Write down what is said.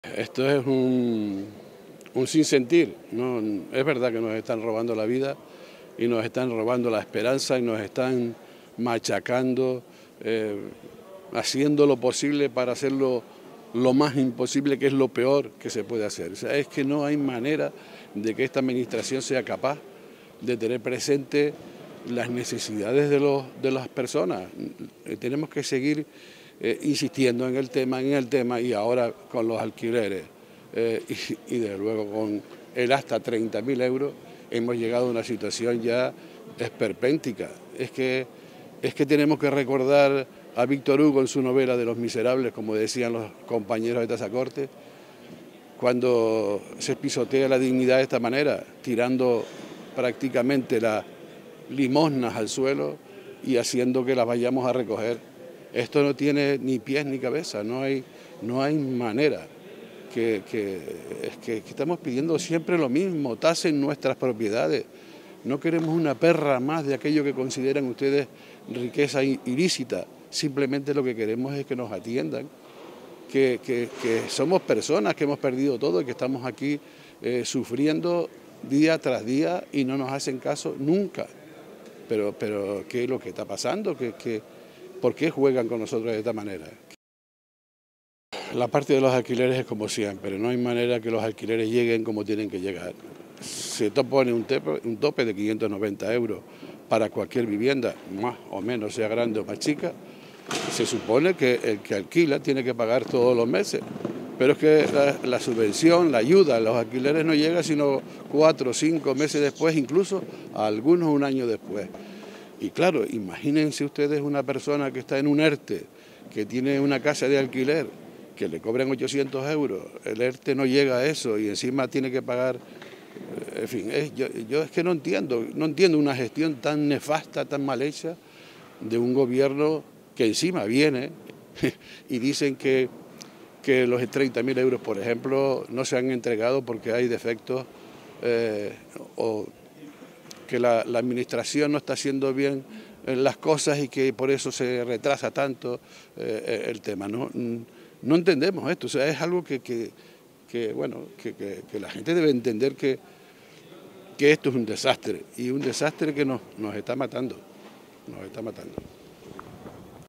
Esto es un sinsentido, ¿no? Es verdad que nos están robando la vida y nos están robando la esperanza y nos están machacando, haciendo lo posible para hacerlo lo más imposible, que es lo peor que se puede hacer. O sea, es que no hay manera de que esta administración sea capaz de tener presente las necesidades de las personas. Tenemos que seguir insistiendo en el tema y ahora con los alquileres y desde luego con el hasta 30.000 euros hemos llegado a una situación ya esperpéntica. Es que tenemos que recordar a Víctor Hugo en su novela de Los Miserables, como decían los compañeros de Tazacorte, cuando se pisotea la dignidad de esta manera, tirando prácticamente las limosnas al suelo y haciendo que las vayamos a recoger. Esto no tiene ni pies ni cabeza, no hay manera. Que estamos pidiendo siempre lo mismo, tasen nuestras propiedades. No queremos una perra más de aquello que consideran ustedes riqueza ilícita. Simplemente lo que queremos es que nos atiendan, que somos personas que hemos perdido todo y que estamos aquí sufriendo día tras día y no nos hacen caso nunca. Pero ¿qué es lo que está pasando? ¿Por qué juegan con nosotros de esta manera? La parte de los alquileres es como siempre, no hay manera que los alquileres lleguen como tienen que llegar. Se pone un tope de 590 euros para cualquier vivienda, más o menos, sea grande o más chica. Se supone que el que alquila tiene que pagar todos los meses, pero es que la subvención, la ayuda a los alquileres no llega sino 4 o 5 meses después, incluso a algunos un año después. Y claro, imagínense ustedes una persona que está en un ERTE, que tiene una casa de alquiler, que le cobran 800 euros, el ERTE no llega a eso y encima tiene que pagar, en fin, yo es que no entiendo una gestión tan nefasta, tan mal hecha de un gobierno que encima viene y dicen que los 30.000 euros, por ejemplo, no se han entregado porque hay defectos o que la administración no está haciendo bien las cosas y que por eso se retrasa tanto el tema. No entendemos esto, o sea, es algo que la gente debe entender que esto es un desastre y un desastre que nos está matando, nos está matando.